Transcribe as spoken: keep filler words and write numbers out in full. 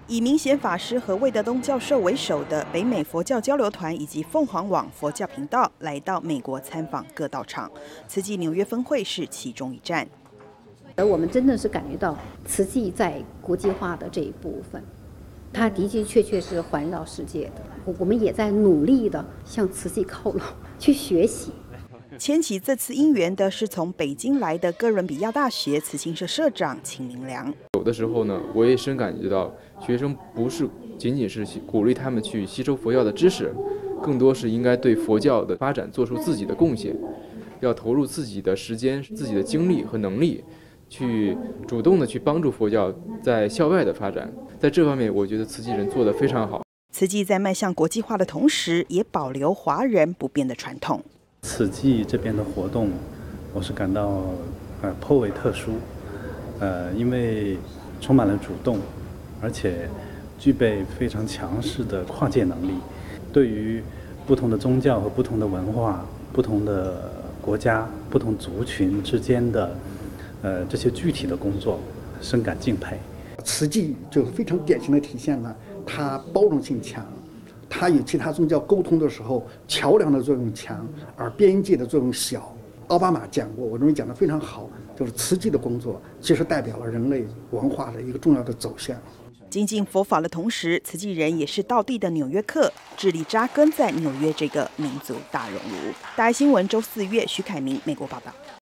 以明显法师和魏德东教授为首的北美佛教交流团以及凤凰网佛教频道来到美国参访各道场，慈济纽约分会是其中一站。 而我们真的是感觉到慈济在国际化的这一部分，它的的确确是环绕世界的。我们也在努力的向慈济靠拢，去学习。 牵起这次因缘的是从北京来的哥伦比亚大学慈青社社长秦明良。 有的时候呢，我也深感觉到学生不是仅仅是鼓励他们去吸收佛教的知识，更多是应该对佛教的发展做出自己的贡献，要投入自己的时间、自己的精力和能力，去主动的去帮助佛教在校外的发展。在这方面，我觉得慈济人做得非常好。 慈济在迈向国际化的同时，也保留华人不变的传统。 慈济这边的活动，我是感到呃颇为特殊，呃，因为充满了主动，而且具备非常强势的跨界能力，对于不同的宗教和不同的文化、不同的国家、不同族群之间的呃这些具体的工作，深感敬佩。 慈济就非常典型的体现了它包容性强。它与其他宗教沟通的时候，桥梁的作用强，而边界的作用小。奥巴马讲过，我认为讲得非常好，就是慈济的工作其实代表了人类文化的一个重要的走向。 精进佛法的同时，慈济人也是道地的纽约客，致力扎根在纽约这个民族大熔炉。大爱新闻周四月，徐凯明美国报道。